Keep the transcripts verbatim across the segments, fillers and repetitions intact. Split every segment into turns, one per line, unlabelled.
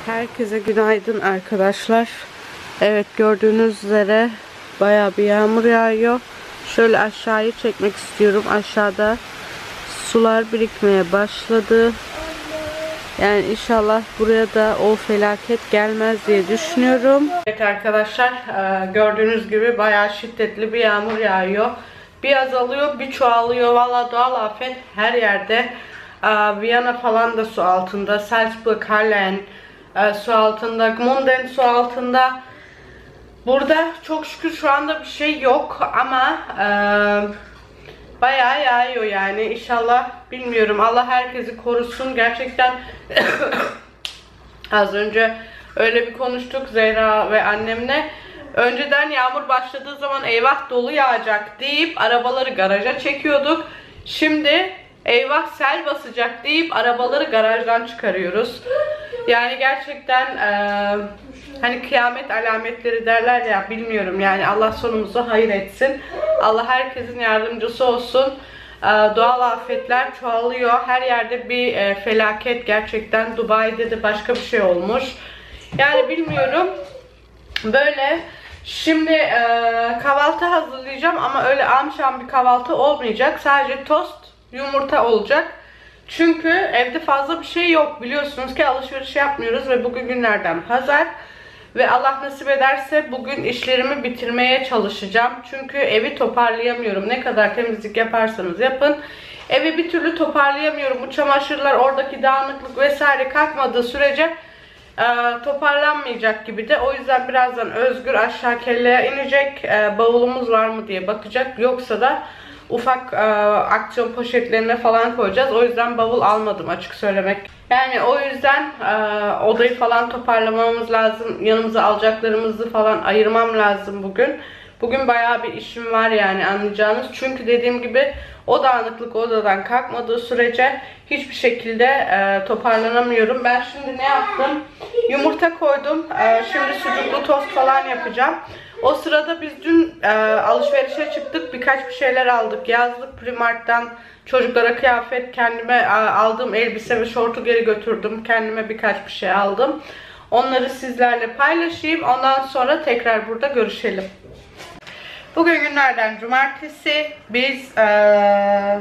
Herkese günaydın arkadaşlar. Evet, gördüğünüz üzere bayağı bir yağmur yağıyor. Şöyle aşağıyı çekmek istiyorum. Aşağıda sular birikmeye başladı. Yani inşallah buraya da o felaket gelmez diye düşünüyorum. Evet arkadaşlar, gördüğünüz gibi bayağı şiddetli bir yağmur yağıyor. Bir azalıyor, bir çoğalıyor. Valla doğal afet her yerde. Viyana falan da su altında. Salzburg, Hallen su altında. Gmunden su altında. Burada çok şükür şu anda bir şey yok ama e, bayağı yağıyor yani. İnşallah, bilmiyorum, Allah herkesi korusun gerçekten. Az önce öyle bir konuştuk Zehra ve annemle. Önceden yağmur başladığı zaman eyvah dolu yağacak deyip arabaları garaja çekiyorduk. Şimdi eyvah sel basacak deyip arabaları garajdan çıkarıyoruz. Yani gerçekten e, hani kıyamet alametleri derler ya, bilmiyorum yani. Allah sonumuzu hayır etsin. Allah herkesin yardımcısı olsun. E, doğal afetler çoğalıyor. Her yerde bir e, felaket gerçekten. Dubai'de de başka bir şey olmuş. Yani bilmiyorum. Böyle şimdi e, kahvaltı hazırlayacağım ama öyle amşam bir kahvaltı olmayacak. Sadece tost, yumurta olacak. Çünkü evde fazla bir şey yok. Biliyorsunuz ki alışveriş yapmıyoruz ve bugün günlerden pazar. Ve Allah nasip ederse bugün işlerimi bitirmeye çalışacağım. Çünkü evi toparlayamıyorum. Ne kadar temizlik yaparsanız yapın, evi bir türlü toparlayamıyorum. Bu çamaşırlar, oradaki dağınıklık vesaire kalkmadığı sürece e, toparlanmayacak gibi de. O yüzden birazdan Özgür aşağı kelleye inecek. E, bavulumuz var mı diye bakacak. Yoksa da ufak e, aksiyon poşetlerine falan koyacağız. O yüzden bavul almadım, açık söylemek. Yani o yüzden e, odayı falan toparlamamız lazım. Yanımıza alacaklarımızı falan ayırmam lazım bugün. Bugün bayağı bir işim var yani, anlayacağınız. Çünkü dediğim gibi o dağınıklık odadan kalkmadığı sürece hiçbir şekilde e, toparlanamıyorum. Ben şimdi ne yaptım? Yumurta koydum. E, şimdi sucuklu tost falan yapacağım. O sırada biz dün e, alışverişe çıktık. Birkaç bir şeyler aldık. Yazlık Primark'tan çocuklara kıyafet, kendime e, aldığım elbise ve şortu geri götürdüm. Kendime birkaç bir şey aldım. Onları sizlerle paylaşayım. Ondan sonra tekrar burada görüşelim. Bugün günlerden cumartesi. Biz e,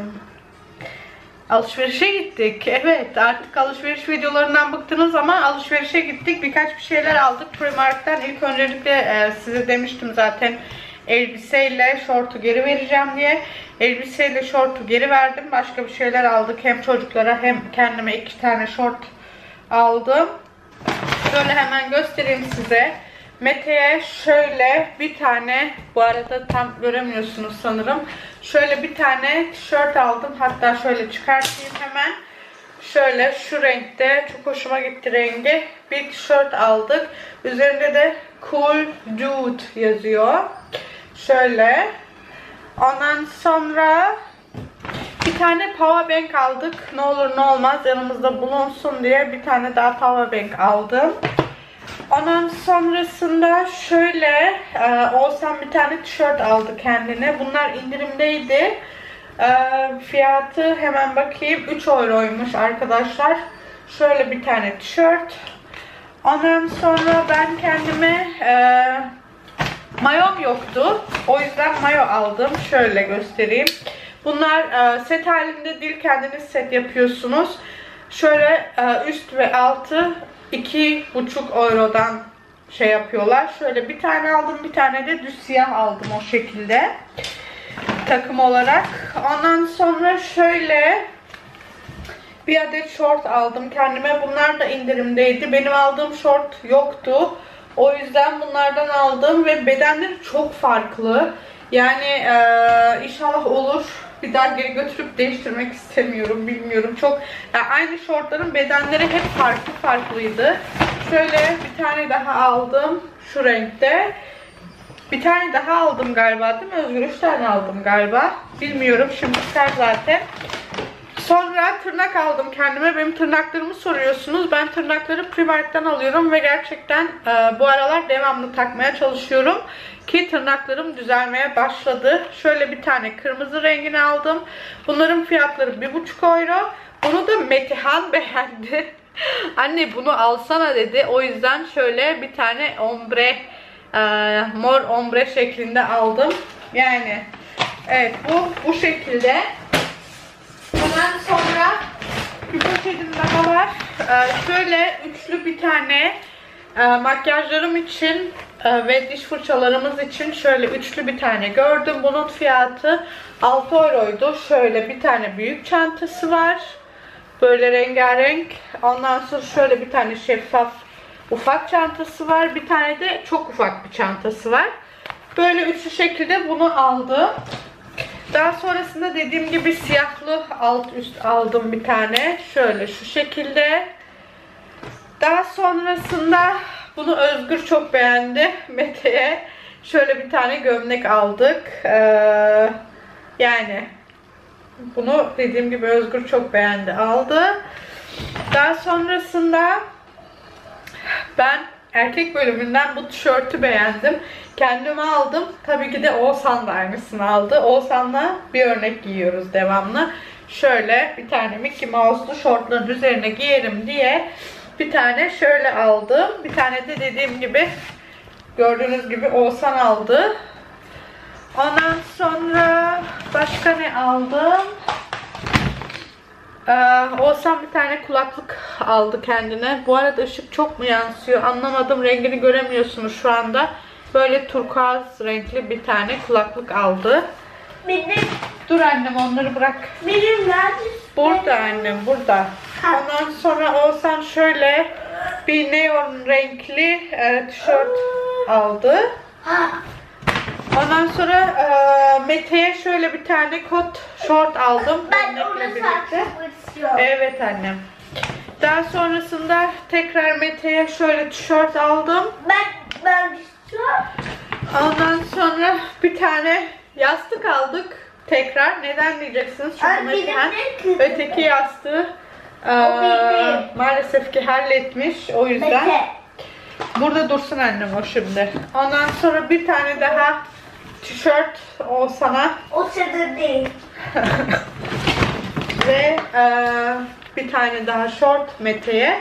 alışverişe gittik. Evet, artık alışveriş videolarından bıktınız ama alışverişe gittik. Birkaç bir şeyler aldık Primark'tan. İlk öncelikle e, size demiştim zaten, elbiseyle şortu geri vereceğim diye. Elbiseyle şortu geri verdim. Başka bir şeyler aldık. Hem çocuklara hem kendime iki tane şort aldım. Şöyle hemen göstereyim size. Mete'ye şöyle bir tane, bu arada tam göremiyorsunuz sanırım. Şöyle bir tane tişört aldım. Hatta şöyle çıkartayım hemen. Şöyle şu renkte, çok hoşuma gitti rengi. Bir tişört aldık. Üzerinde de Cool Dude yazıyor. Şöyle. Ondan sonra bir tane power bank aldık. Ne olur ne olmaz yanımızda bulunsun diye bir tane daha power bank aldım. Ondan sonrasında şöyle e, Oğuzhan bir tane tişört aldı kendine. Bunlar indirimdeydi. E, fiyatı hemen bakayım, üç euroymuş arkadaşlar. Şöyle bir tane tişört. Ondan sonra ben kendime e, mayom yoktu. O yüzden mayo aldım. Şöyle göstereyim. Bunlar e, set halinde değil, kendiniz set yapıyorsunuz. Şöyle e, üst ve altı iki buçuk eurodan şey yapıyorlar. Şöyle bir tane aldım, bir tane de düz siyah aldım o şekilde takım olarak. Ondan sonra şöyle bir adet şort aldım kendime. Bunlar da indirimdeydi. Benim aldığım şort yoktu. O yüzden bunlardan aldım ve bedenleri çok farklı. Yani e, inşallah olur. Bir daha geri götürüp değiştirmek istemiyorum. Bilmiyorum. Çok yani aynı şortların bedenleri hep farklı farklıydı. Şöyle bir tane daha aldım. Şu renkte. Bir tane daha aldım galiba, değil mi Özgür? Üç tane aldım galiba. Bilmiyorum. Şimdi çıkar zaten. Sonra tırnak aldım kendime. Benim tırnaklarımı soruyorsunuz. Ben tırnakları Primark'tan alıyorum ve gerçekten e, bu aralar devamlı takmaya çalışıyorum ki tırnaklarım düzelmeye başladı. Şöyle bir tane kırmızı rengini aldım. Bunların fiyatları bir buçuk euro. Bunu da Metehan beğendi. Anne bunu alsana dedi. O yüzden şöyle bir tane ombre, e, mor ombre şeklinde aldım. Yani evet, bu bu şekilde. Ondan sonra bir poşetim daha var. E, şöyle üçlü bir tane e, makyajlarım için e, ve diş fırçalarımız için şöyle üçlü bir tane gördüm. Bunun fiyatı altı euroydu. Şöyle bir tane büyük çantası var. Böyle rengarenk. Ondan sonra şöyle bir tane şeffaf ufak çantası var. Bir tane de çok ufak bir çantası var. Böyle üçlü şekilde bunu aldım. Daha sonrasında dediğim gibi siyahlı alt üst aldım bir tane. Şöyle şu şekilde. Daha sonrasında bunu Özgür çok beğendi. Mete'ye şöyle bir tane gömlek aldık. Ee, yani bunu dediğim gibi Özgür çok beğendi, aldı. Daha sonrasında ben erkek bölümünden bu tişörtü beğendim. Kendime aldım. Tabii ki de Oğuzhan da aynısını aldı. Oğuzhan'la bir örnek giyiyoruz devamlı. Şöyle bir tane Mickey Mouse'lu şortların üzerine giyerim diye bir tane şöyle aldım. Bir tane de dediğim gibi gördüğünüz gibi Oğuzhan aldı. Ondan sonra başka ne aldım? Ee, Oğuzhan bir tane kulaklık aldı kendine. Bu arada ışık çok mu yansıyor anlamadım. Rengini göremiyorsunuz şu anda. Böyle turkuaz renkli bir tane kulaklık aldı.
Benim.
Dur annem, onları bırak.
Benim nerede?
Burada annem, burada. Ondan sonra Oğuzhan şöyle bir neon renkli e, tişört aldı. Ondan sonra e, Mete'ye şöyle bir tane kot şort aldım.
Ben
Gömlekle
onu
birlikte.
istiyorum.
Evet annem. Daha sonrasında tekrar Mete'ye şöyle tişört aldım.
Ben ben istiyorum.
Ondan sonra bir tane yastık aldık. Tekrar. Neden diyeceksiniz? Çünkü
Ay,
Mete'nin
benim de
öteki yastığı e,
benim.
maalesef ki halletmiş. O yüzden.
Mete.
Burada dursun annem o şimdi. Ondan sonra bir tane daha tişört o sana.
O senin değil.
Ve e, bir tane daha şort Mete'ye.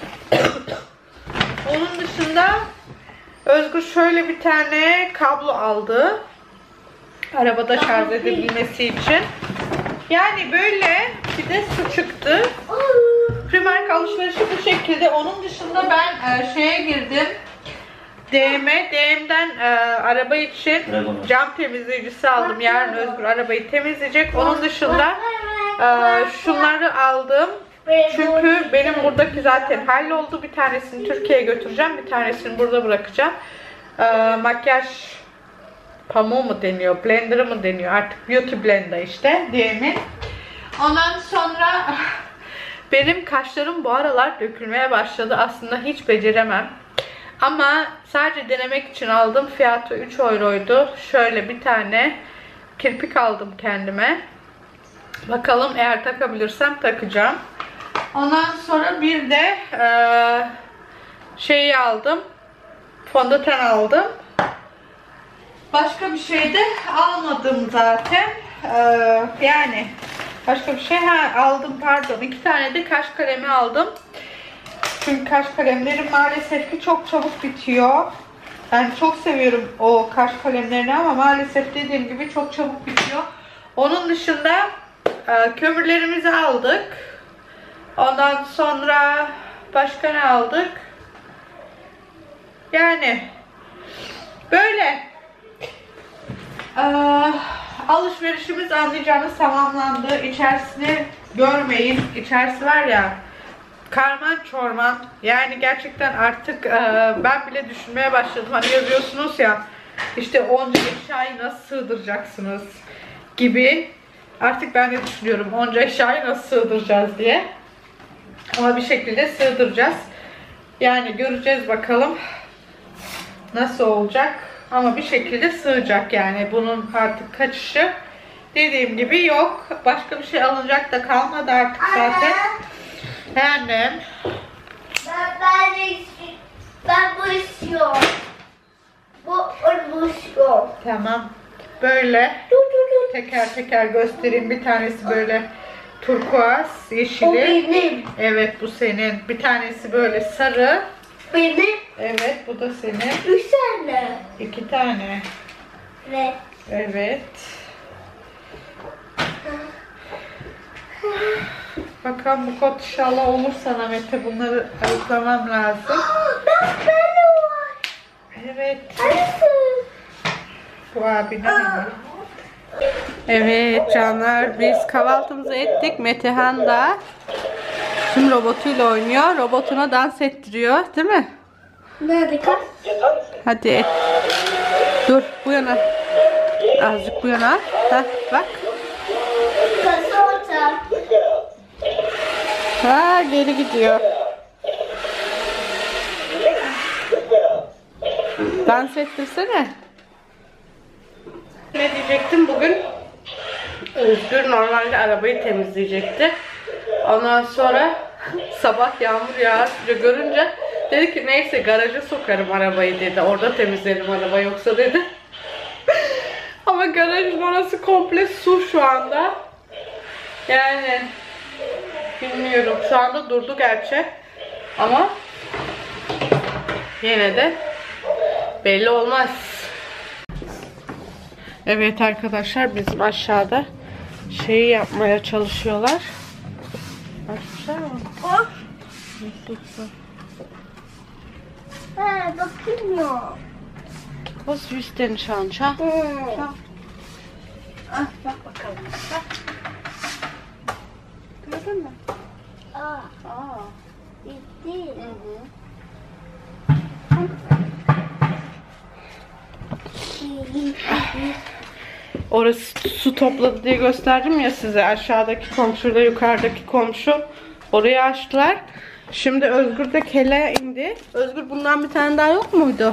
Onun dışında Özgür şöyle bir tane kablo aldı. Arabada şarj edebilmesi için. Yani böyle bir de su çıktı. Primark alışverişi bu şekilde. Onun dışında ben e, şeye girdim. D M'e. D M'den e, araba için cam temizleyicisi aldım. Yarın Özgür arabayı temizleyecek. Onun dışında e, şunları aldım. Çünkü benim buradaki zaten halloldu. Bir tanesini Türkiye'ye götüreceğim. Bir tanesini burada bırakacağım. E, makyaj pamuğu mu deniyor? Blender'ı mı deniyor? Artık beauty blender işte. D M'in. Ondan sonra benim kaşlarım bu aralar dökülmeye başladı. Aslında hiç beceremem. Ama sadece denemek için aldım. Fiyatı üç euroydu. Şöyle bir tane kirpik aldım kendime. Bakalım eğer takabilirsem takacağım. Ondan sonra bir de e, şeyi aldım. Fondöten aldım. Başka bir şey de almadım zaten. E, yani başka bir şey ha, aldım pardon. İki tane de kaş kalemi aldım. Çünkü kaş kalemlerim maalesef ki çok çabuk bitiyor. Ben çok seviyorum o kaş kalemlerini ama maalesef dediğim gibi çok çabuk bitiyor. Onun dışında e, kömürlerimizi aldık. Ondan sonra başka ne aldık? Yani böyle e, alışverişimiz anlayacağınız tamamlandı. İçerisini görmeyin. İçerisi var ya, karman çorman. Yani gerçekten artık e, ben bile düşünmeye başladım. Hani yazıyorsunuz ya işte onca eşyayı nasıl sığdıracaksınız gibi. Artık ben de düşünüyorum onca eşyayı nasıl sığdıracağız diye. Ama bir şekilde sığdıracağız. Yani göreceğiz bakalım nasıl olacak. Ama bir şekilde sığacak yani. Bunun artık kaçışı dediğim gibi yok. Başka bir şey alınacak da kalmadı artık zaten. Annem.
Ben, ben, de istiyorum. Ben bu istiyorum. Bu, bu istiyorum.
Tamam. Böyle
Dur dur dur.
teker teker göstereyim. Bir tanesi böyle turkuaz,
O
yeşili.
benim.
Evet, bu senin. Bir tanesi böyle sarı.
Benim.
Evet, bu da senin.
Üç tane.
İki tane.
Evet.
Evet. Bakalım bu kod inşallah olur sana Mete. Bunları ayıklamam lazım.
Ben böyle var.
Evet.
Nasıl?
Bu abine mi? Evet canlar, biz kahvaltımızı ettik. Metehan da şimdi robotuyla oynuyor. Robotuna dans ettiriyor, değil mi?
Nerede kız?
Hadi et. Dur bu yana. Azıcık bu yana. Heh, bak.
Kız orada.
Ha, geri gidiyor. Dans ettirsene. Ne diyecektim bugün? Özgür normalde arabayı temizleyecekti. Ondan sonra sabah yağmur yağınca görünce dedi ki neyse garaja sokarım arabayı dedi. Orada temizlerim araba yoksa dedi. Ama garajın orası komple su şu anda. Yani bilmiyorum. Şu anda durdu gerçi. Ama yine de belli olmaz. Evet arkadaşlar, bizim aşağıda şeyi yapmaya çalışıyorlar. Açmışlar mı?
Bak. Ha, bakılmıyor.
Was ist denn schon? Schau.
Hmm.
Schau. Ah, bak bakalım. Bak. Gördün mü?
Aa,
Aa.
bitti.
Hı hı. Orası su topladı diye gösterdim ya size. Aşağıdaki komşuyla yukarıdaki komşu orayı açtılar. Şimdi Özgür de keleye indi. Özgür, bundan bir tane daha yok muydu?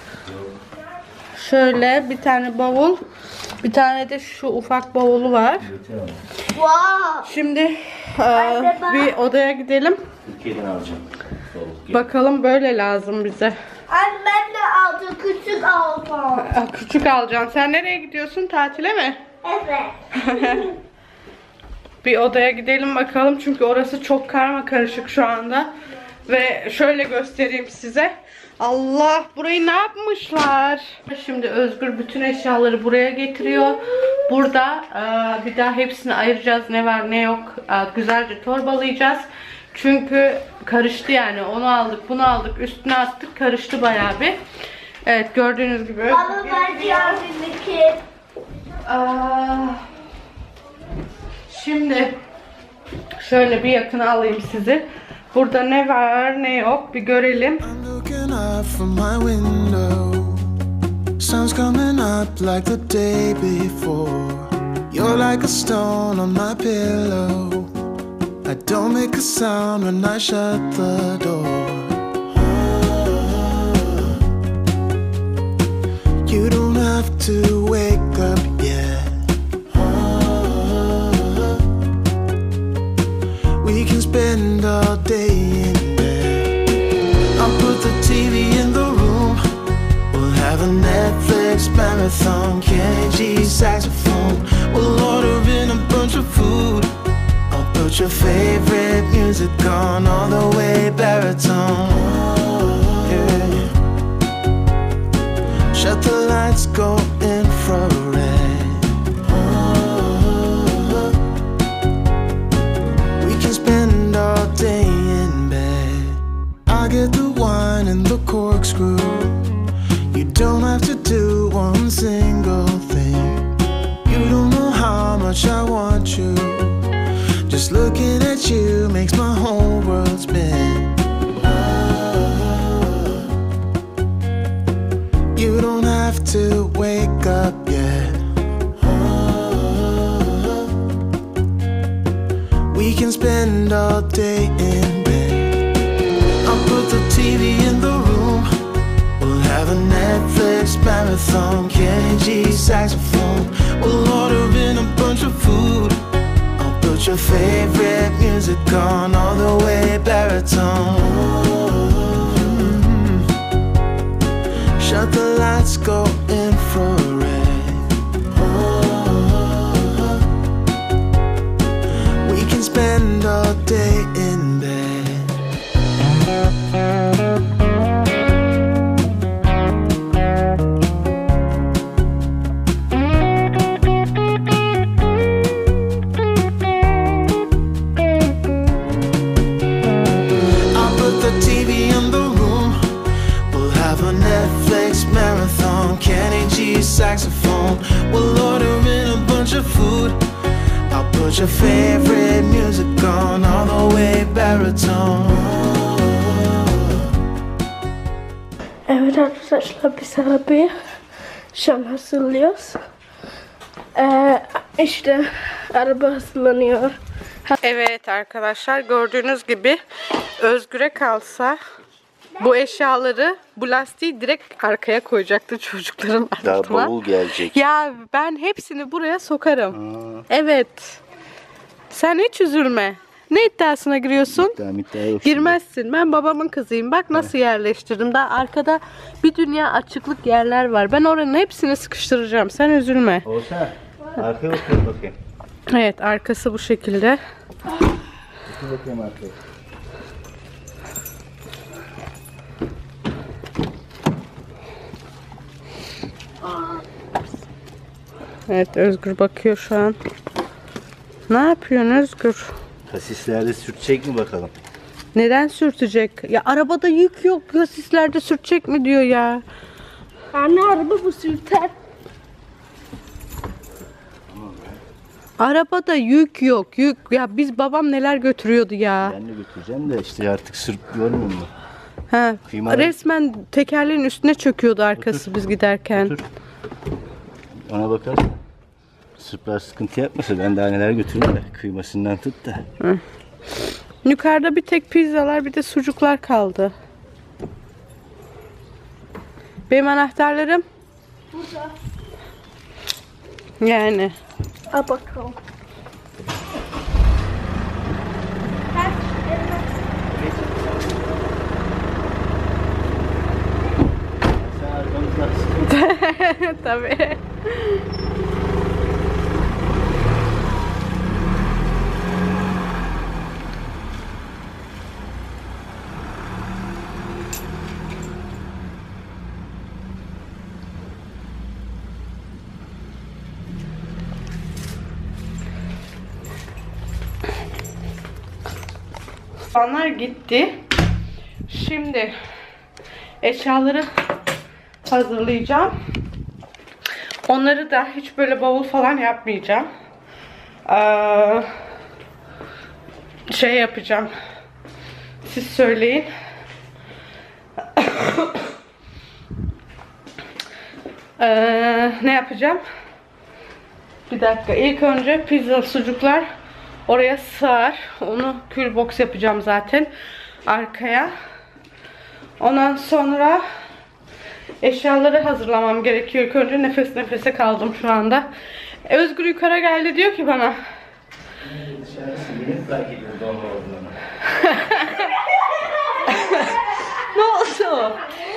Şöyle bir tane bavul. Bir tane de şu ufak bavulu var.
Wow.
Şimdi e, bir odaya gidelim.
Türkiye'den alacağım.
Bakalım, böyle lazım bize.
Anne ben de aldım, küçük aldım.
Aa, küçük alacaksın. Sen nereye gidiyorsun? Tatile mi?
Evet.
Bir odaya gidelim bakalım, çünkü orası çok karma karışık şu anda. Ve şöyle göstereyim size. Allah, burayı ne yapmışlar? Şimdi Özgür bütün eşyaları buraya getiriyor. Burada e, bir daha hepsini ayıracağız, ne var ne yok. E, güzelce torbalayacağız. Çünkü karıştı yani. Onu aldık, bunu aldık, üstüne attık, karıştı bayağı bir. Evet, gördüğünüz gibi.
Ama ben yardım ki.
Aa, şimdi şöyle bir yakına alayım sizi. Burada ne var ne yok bir görelim.
I'm looking up from my window. Sun's coming up like the day before. You're like a stone on my pillow. I don't make a sound when I shut the door. You don't have to wake up yet. We can spend all day in bed. I'll put the T V in the room. We'll have a Netflix marathon. Kenny G saxophone. We'll order in a bunch of food. I'll put your favorite music on all the way baritone. Yeah. Shut the lights, go infrared. We can spend all day in bed. I get the wine and the corkscrew. You don't have to do one single thing. You don't know how much I want you. Just looking at you makes my whole world spin. You don't have to wake up yet. We can spend all day in bed. I'll put the T V in the room. We'll have a Netflix marathon. Kenny G saxophone. We'll order in a bunch of food. I'll put your favorite music on all the way baritone. Shut the lights, go infrared. We can We'll order in a bunch of food. I'll put your favorite music on all the way baritone.
Evet arkadaşlar, biz arabayı şu an hazırlıyoruz. Ee, işte araba hazırlanıyor.
Evet arkadaşlar, gördüğünüz gibi Özgür'e kalsa bu eşyaları, bu lastiği direkt arkaya koyacaktı çocukların
Daha
altına.
bavul gelecek.
Ya ben hepsini buraya sokarım.
Aa.
Evet. Sen hiç üzülme. Ne iddiasına giriyorsun?
Daha iddia yok şimdi.
Girmezsin. Ben babamın kızıyım. Bak nasıl yerleştirdim. Daha arkada bir dünya açıklık yerler var. Ben oranın hepsini sıkıştıracağım. Sen üzülme.
Olsa arkaya bakayım bakayım.
Evet, arkası bu şekilde.
Bakayım bakayım arkaya.
Evet, Özgür bakıyor şu an. Ne yapıyorsun Özgür?
Kasislerde sürtecek mi bakalım?
Neden sürtecek? Ya arabada yük yok. Sislerde sürtecek mi diyor ya.
Anne, araba bu sürter.
Arabada yük yok. Yük. Ya biz babam neler götürüyordu ya.
Ben de götüreceğim de işte artık sürp görmüyor musun?
Ha,
Kıymalı-
resmen tekerleğin üstüne çöküyordu arkası biz giderken.
Otur. Ona bakarsan. Sırplar sıkıntı yapmasa ben daha neler götürürüm de kıymasından tut da.
Yukarıda bir tek pizzalar, bir de sucuklar kaldı. Benim anahtarlarım.
Burada.
Yani.
Al bakalım.
Sen arkamızdan
Tabii. İnsanlar gitti. Şimdi eşyaları hazırlayacağım. Onları da hiç böyle bavul falan yapmayacağım. Ee, şey yapacağım. Siz söyleyin. ee, ne yapacağım? Bir dakika. İlk önce pizza, sucuklar oraya sığar. Onu kühlbox yapacağım zaten. Arkaya. Ondan sonra eşyaları hazırlamam gerekiyor. İlk önce nefes nefese kaldım şu anda. Özgür yukarı geldi, diyor ki bana.
dışarısı yeni fark ediyor donma olduğunu.
Ne oldu?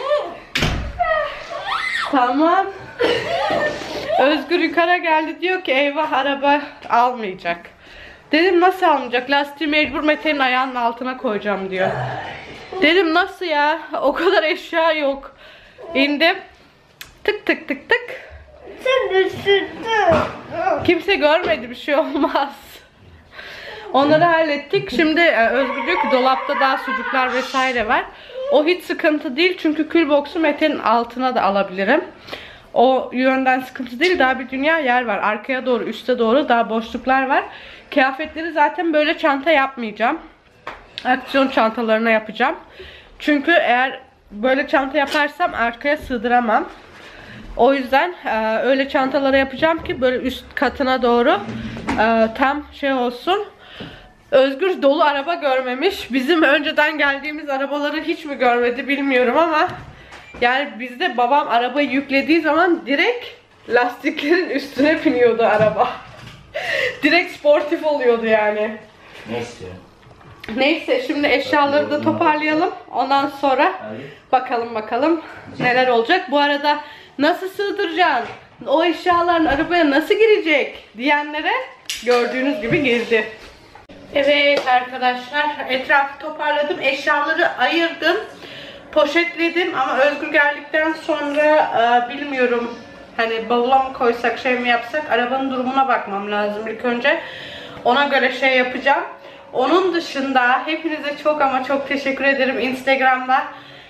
Tamam. Özgür yukarı geldi, diyor ki eyvah araba almayacak. Dedim nasıl almayacak? Lastiği mecbur Mete'nin ayağının altına koyacağım diyor. Dedim nasıl ya? O kadar eşya yok. İndim. Tık tık tık tık.
Sen düşürdün.
Kimse görmedi, bir şey olmaz. Onları hallettik. Şimdi Özgür diyor ki dolapta daha sucuklar vesaire var. O hiç sıkıntı değil çünkü kühlbox'u Mete'nin altına da alabilirim. O yönden sıkıntı değil. Daha bir dünya yer var. Arkaya doğru, üste doğru daha boşluklar var. Kıyafetleri zaten böyle çanta yapmayacağım. Aksiyon çantalarına yapacağım. Çünkü eğer böyle çanta yaparsam arkaya sığdıramam. O yüzden e, öyle çantalara yapacağım ki böyle üst katına doğru e, tam şey olsun. Özgür dolu araba görmemiş. Bizim önceden geldiğimiz arabaları hiç mi görmedi bilmiyorum ama yani bizde babam arabayı yüklediği zaman direkt lastiklerin üstüne biniyordu araba. Direkt sportif oluyordu yani.
Neyse.
Neyse şimdi eşyaları da toparlayalım. Ondan sonra bakalım bakalım neler olacak. Bu arada nasıl sığdıracaksın? O eşyaların arabaya nasıl girecek diyenlere gördüğünüz gibi girdi. Evet arkadaşlar, etrafı toparladım. Eşyaları ayırdım. Poşetledim ama Özgür geldikten sonra e, bilmiyorum. Hani bavula mı koysak, şey mi yapsak, arabanın durumuna bakmam lazım ilk önce. Ona göre şey yapacağım. Onun dışında hepinize çok ama çok teşekkür ederim. Instagram'da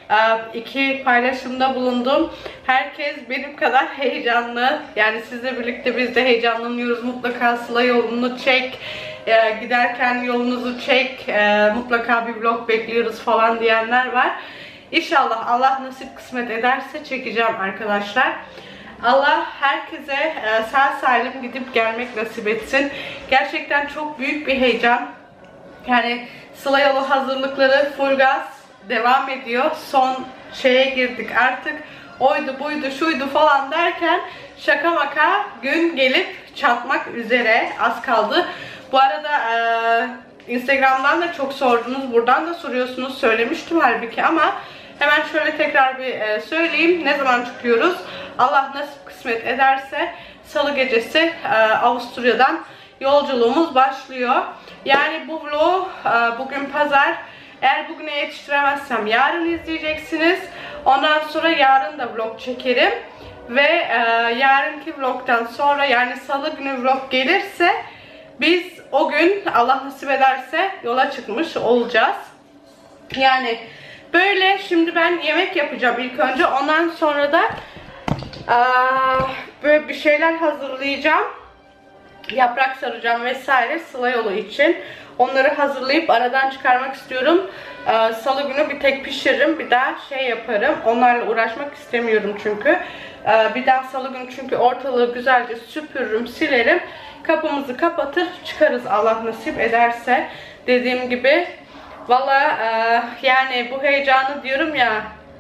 iki paylaşımda bulundum. Herkes benim kadar heyecanlı. Yani sizle birlikte biz de heyecanlanıyoruz. Mutlaka Sıla yolunu çek. Giderken yolunuzu çek. Mutlaka bir vlog bekliyoruz falan diyenler var. İnşallah Allah nasip kısmet ederse çekeceğim arkadaşlar. Allah herkese sağ salim gidip gelmek nasip etsin. Gerçekten çok büyük bir heyecan. Yani Sıla yolu hazırlıkları full gaz devam ediyor. Son şeye girdik artık. Oydu buydu şuydu falan derken şaka maka gün gelip çatmak üzere, az kaldı. Bu arada e, Instagram'dan da çok sordunuz. Buradan da soruyorsunuz. Söylemiştim halbuki ama hemen şöyle tekrar bir e, söyleyeyim. Ne zaman çıkıyoruz? Allah nasip kısmet ederse Salı gecesi e, Avusturya'dan yolculuğumuz başlıyor. Yani bu vlog e, bugün pazar. Eğer bugüne yetiştiremezsem yarın izleyeceksiniz. Ondan sonra yarın da vlog çekerim. Ve e, yarınki vlogdan sonra, yani Salı günü vlog gelirse biz o gün Allah nasip ederse yola çıkmış olacağız. Yani böyle, şimdi ben yemek yapacağım ilk önce. Ondan sonra da e, böyle bir şeyler hazırlayacağım. Yaprak saracağım vesaire Sıla yolu için. Onları hazırlayıp aradan çıkarmak istiyorum. Ee, Salı günü bir tek pişiririm. Bir daha şey yaparım. Onlarla uğraşmak istemiyorum çünkü. Ee, bir daha Salı günü çünkü ortalığı güzelce süpürürüm, silerim. Kapımızı kapatır çıkarız Allah nasip ederse. Dediğim gibi. Valla e, yani bu heyecanı diyorum ya,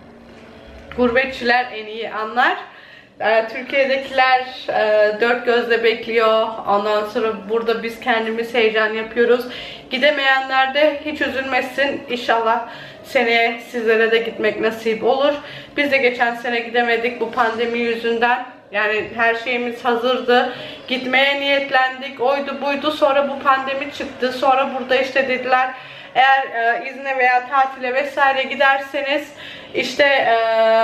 gurbetçiler en iyi anlar. Türkiye'dekiler e, dört gözle bekliyor. Ondan sonra burada biz kendimiz heyecan yapıyoruz. Gidemeyenler de hiç üzülmesin. İnşallah seneye sizlere de gitmek nasip olur. Biz de geçen sene gidemedik bu pandemi yüzünden. Yani her şeyimiz hazırdı. Gitmeye niyetlendik. Oydu buydu. Sonra bu pandemi çıktı. Sonra burada işte dediler, eğer e, izne veya tatile vesaire giderseniz işte e,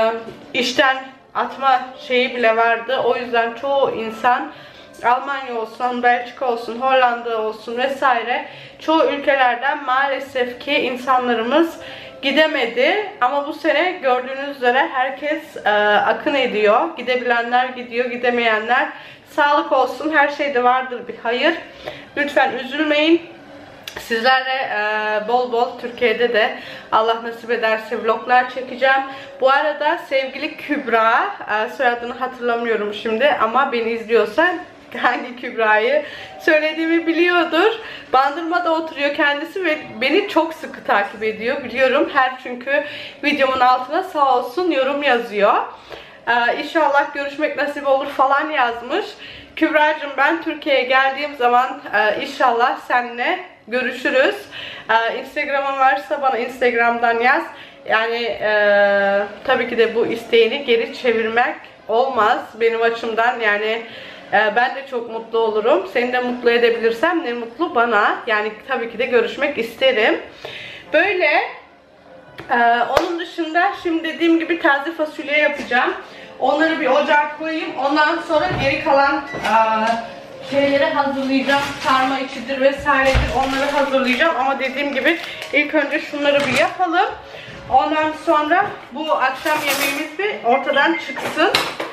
işten atma şeyi bile vardı. O yüzden çoğu insan, Almanya olsun, Belçika olsun, Hollanda olsun vesaire, çoğu ülkelerden maalesef ki insanlarımız gidemedi. Ama bu sene gördüğünüz üzere herkes e, akın ediyor. Gidebilenler gidiyor, gidemeyenler sağlık olsun. Her şeyde vardır bir hayır. Lütfen üzülmeyin. Sizlerle e, bol bol Türkiye'de de Allah nasip ederse vloglar çekeceğim. Bu arada sevgili Kübra, e, soyadını hatırlamıyorum şimdi ama beni izliyorsa hangi Kübra'yı söylediğimi biliyordur. Bandırma'da oturuyor kendisi ve beni çok sıkı takip ediyor. Biliyorum, her çünkü videomun altına sağ olsun yorum yazıyor. E, İnşallah görüşmek nasip olur falan yazmış. Kübra'cığım, ben Türkiye'ye geldiğim zaman e, inşallah seninle görüşürüz. Ee, Instagram'ın varsa bana Instagram'dan yaz. Yani e, tabii ki de bu isteğini geri çevirmek olmaz benim açımdan. Yani e, ben de çok mutlu olurum. Seni de mutlu edebilirsem ne mutlu bana. Yani tabii ki de görüşmek isterim. Böyle. E, onun dışında şimdi dediğim gibi taze fasulye yapacağım. Onları bir ocağa koyayım. Ondan sonra geri kalan e, şeyleri hazırlayacağım. Sarma içidir vesairedir. Onları hazırlayacağım. Ama dediğim gibi ilk önce şunları bir yapalım. Ondan sonra bu akşam yemeğimiz bir ortadan çıksın.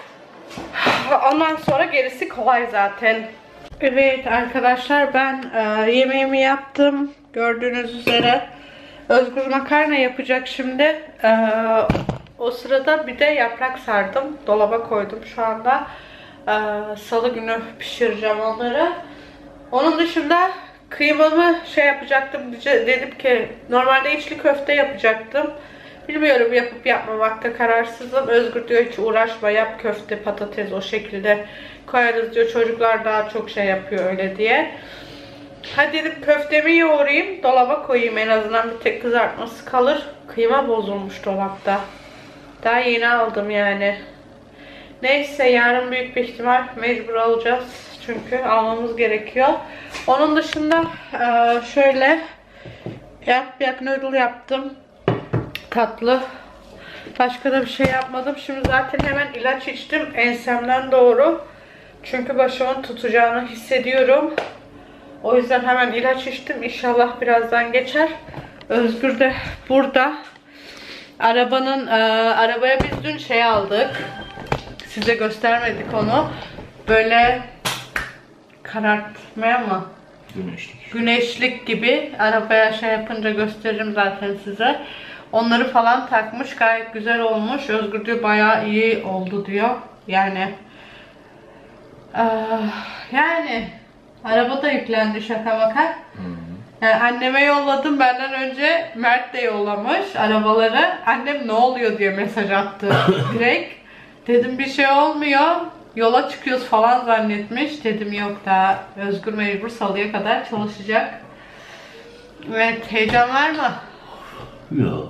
Ondan sonra gerisi kolay zaten. Evet arkadaşlar, ben e, yemeğimi yaptım. Gördüğünüz üzere. Özgür makarna yapacak şimdi. E, o sırada bir de yaprak sardım. Dolaba koydum şu anda. Ee, Salı günü pişireceğim onları. Onun dışında kıymamı şey yapacaktım. Dedim ki normalde içli köfte yapacaktım. Bilmiyorum, yapıp yapmamakta kararsızım. Özgür diyor hiç uğraşma, yap köfte, patates o şekilde koyarız diyor. Çocuklar daha çok şey yapıyor öyle diye. Hadi dedim köftemi yoğurayım, dolaba koyayım, en azından bir tek kızartması kalır. Kıyma bozulmuş dolapta. Daha yeni aldım yani. Neyse, yarın büyük bir ihtimal mecbur alacağız. Çünkü almamız gerekiyor. Onun dışında şöyle yap yak noodle yaptım. Tatlı. Başka da bir şey yapmadım. Şimdi zaten hemen ilaç içtim ensemden doğru. Çünkü başımın tutacağını hissediyorum. O yüzden hemen ilaç içtim. İnşallah birazdan geçer. Özgür de burada. Arabanın, e, arabaya biz dün şey aldık. Size göstermedik onu. Böyle karartmaya mı?
Güneşlik.
Güneşlik gibi. Arabaya şey yapınca gösteririm zaten size. Onları falan takmış. Gayet güzel olmuş. Özgür diyor bayağı iyi oldu diyor. Yani e, yani araba da yüklendi şaka maka. Yani anneme yolladım. Benden önce Mert de yollamış arabaları. Annem ne oluyor diye mesaj attı direkt. Dedim bir şey olmuyor. Yola çıkıyoruz falan zannetmiş. Dedim yok daha Özgür mecbur salıya kadar çalışacak. Evet, heyecan var mı?
Yok.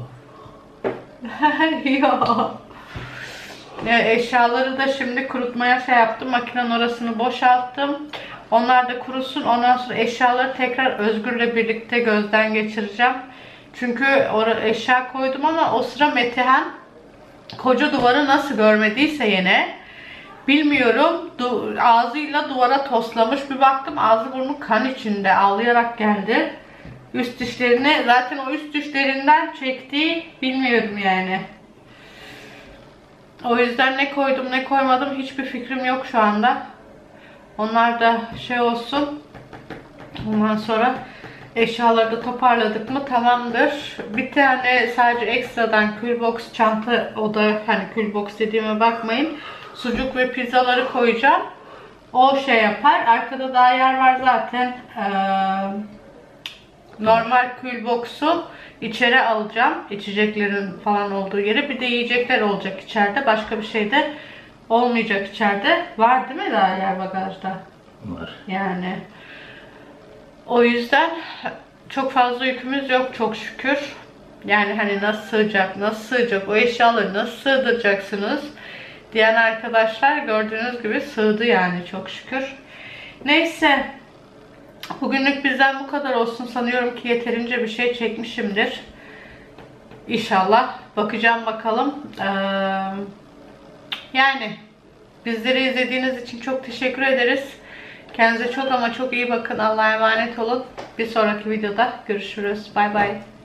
Yok. Ya, eşyaları da şimdi kurutmaya şey yaptım. Makinenin orasını boşalttım. Onlar da kurusun. Ondan sonra eşyaları tekrar Özgür'le birlikte gözden geçireceğim. Çünkü oraya eşya koydum ama o sıra Metehan koca duvarı nasıl görmediyse yine bilmiyorum. Du ağzıyla duvara toslamış. Bir baktım ağzı burnu kan içinde. Ağlayarak geldi. Üst dişlerini zaten o üst dişlerinden çektiği bilmiyorum yani. O yüzden ne koydum ne koymadım hiçbir fikrim yok şu anda. Onlar da şey olsun. Ondan sonra eşyaları da toparladık mı tamamdır. Bir tane sadece ekstradan kühlbox çanta, o da hani kühlbox dediğime bakmayın. Sucuk ve pizzaları koyacağım. O şey yapar. Arkada daha yer var zaten. Ee, normal kühlbox'u içeri alacağım. İçeceklerin falan olduğu yere. Bir de yiyecekler olacak içeride. Başka bir şey de olmayacak içeride. Var değil mi daha yer bagajda?
Var.
Yani o yüzden çok fazla yükümüz yok çok şükür. Yani hani nasıl sığacak, nasıl sığacak, o eşyaları nasıl sığdıracaksınız diyen arkadaşlar gördüğünüz gibi sığdı yani çok şükür. Neyse. Bugünlük bizden bu kadar olsun. Sanıyorum ki yeterince bir şey çekmişimdir. İnşallah. Bakacağım bakalım. Ee, yani bizleri izlediğiniz için çok teşekkür ederiz. Kendinize çok ama çok iyi bakın. Allah'a emanet olun. Bir sonraki videoda görüşürüz. Bay bay.